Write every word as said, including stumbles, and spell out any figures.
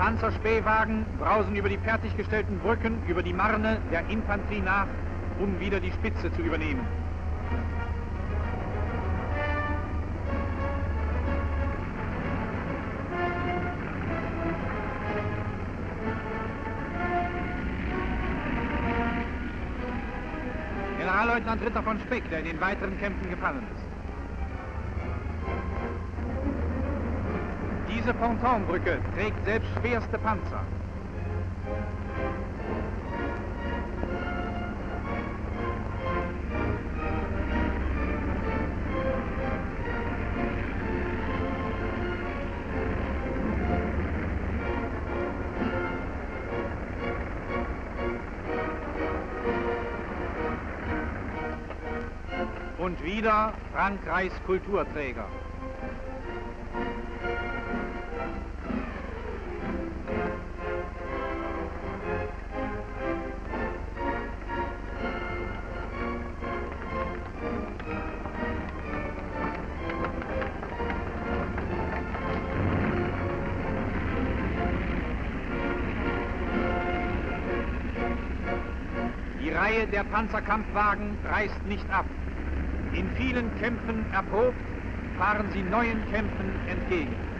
Panzerspähwagen brausen über die fertiggestellten Brücken, über die Marne der Infanterie nach, um wieder die Spitze zu übernehmen. Generalleutnant Ritter von Speck, der in den weiteren Kämpfen gefallen ist. Diese Pontonbrücke trägt selbst schwerste Panzer. Und wieder Frankreichs Kulturträger. Die Reihe der Panzerkampfwagen reißt nicht ab. In vielen Kämpfen erprobt, fahren sie neuen Kämpfen entgegen.